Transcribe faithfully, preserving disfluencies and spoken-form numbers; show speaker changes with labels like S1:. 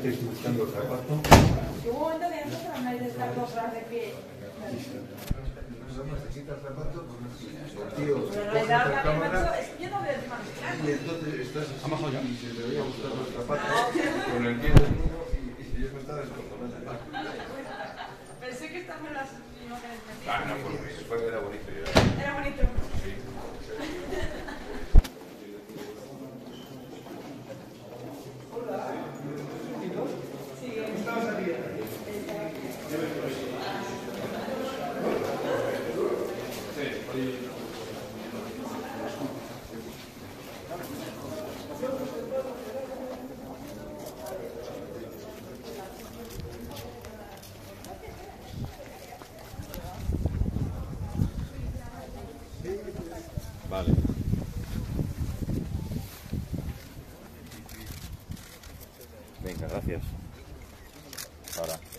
S1: estáis buscando el zapato.
S2: Hubo un momento que nosotros andáis de estar dos horas de pie.
S1: Se quita el zapato, el tío se
S2: Pero
S1: coge
S2: le da
S1: la
S2: la
S1: cámara
S2: es que yo no veo el tema
S1: y entonces estás así y se le veía buscar los zapatos
S2: Ah.
S1: con el pie desnudo y, y yo me estaba descontrolando.
S2: Pensé que estaban las imágenes metidas.
S1: Ah, no, pues fue que era bonito.
S2: Era bonito.
S1: Sí.
S3: Vale. Venga, gracias. Ahora.